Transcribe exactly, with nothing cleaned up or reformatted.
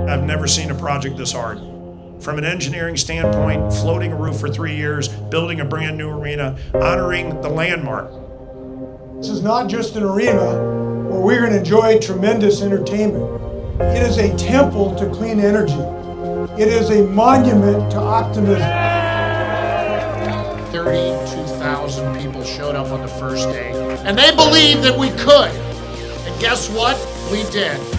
I've never seen a project this hard. From an engineering standpoint, floating a roof for three years, building a brand new arena, honoring the landmark. This is not just an arena where we're going to enjoy tremendous entertainment. It is a temple to clean energy. It is a monument to optimism. thirty-two thousand people showed up on the first day, and they believed that we could. And guess what? We did.